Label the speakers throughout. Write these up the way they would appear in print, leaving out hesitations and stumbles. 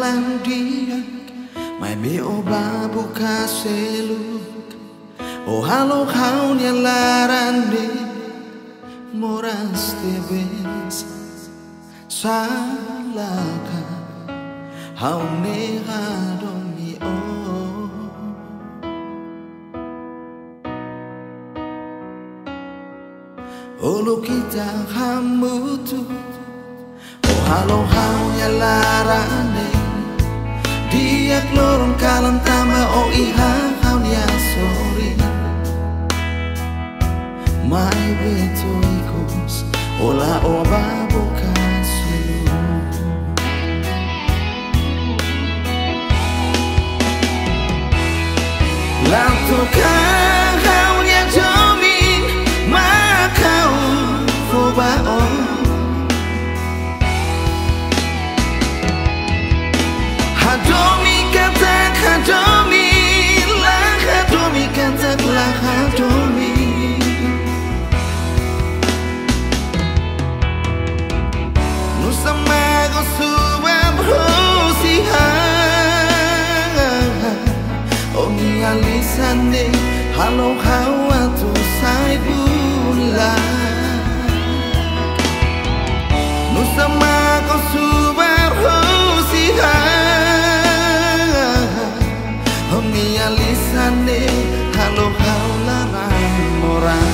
Speaker 1: kalandiak mai be oba buka seluk o halo kaunya larande moras tebes salaka haune hadomi o olo kita hamutu o halo kaunya larande dia klorong kalan tama o iha kaunya sorry mai beto ikos ola oba buka seluk lantukan kaunya jomi makau foba on hadomi katak hadomi lah hadomi katak lah hadomi nusama gosuam hosihan ongi alisane halo hawa tu sai bulan nusama gosuam hosihan ongi alisane halo haula moran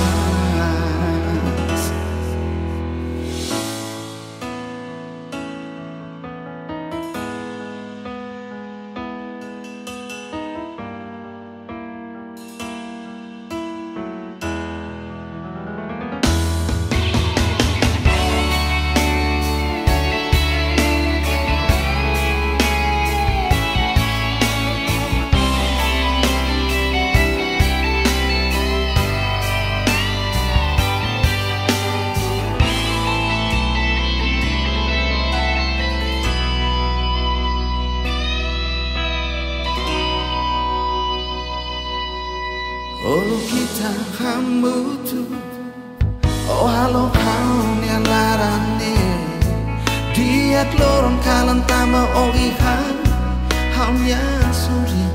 Speaker 1: olo kita hamutu oh halo kaunya larane dia klorong kalan tama o ihan haunya suri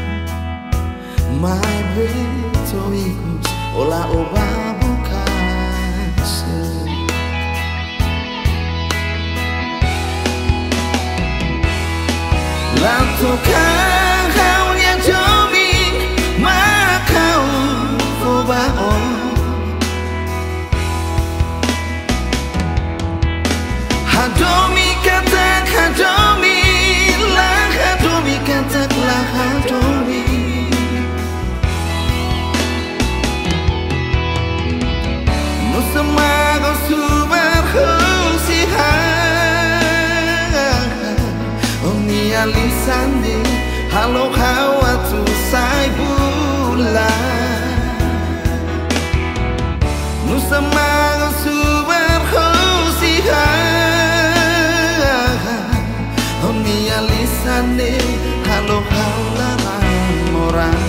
Speaker 1: mai beto ikus ola oba buka seluk lantukan kaunya jomi makau foba on hadomi katak hadomi lah hadomi katak lah hadomi nusama gosubar hosihan oni alisande halo hawa tu sai bulan nusama gosubar hosihan oni alisane halo haula moran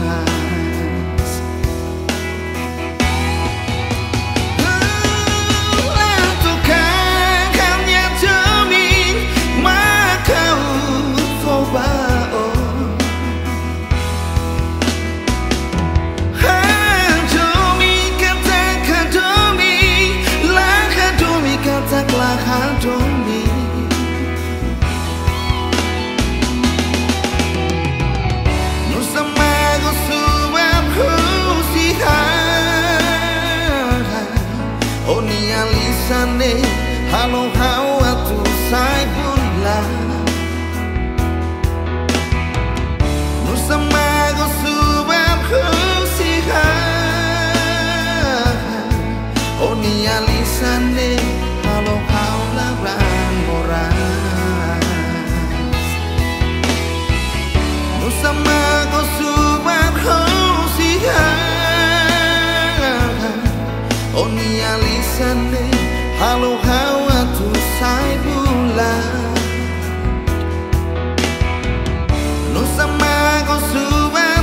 Speaker 1: halo hawa tu sai bulan nusama gosuam hosihan oni alisane halo haula ran moran nusama gosuam hosihan oni alisane halo hawa tu sai bulan nusama gosuam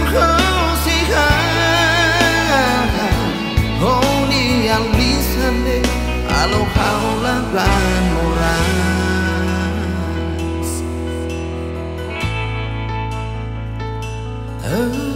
Speaker 1: hosihan oni alisane halo haula ran moran Oh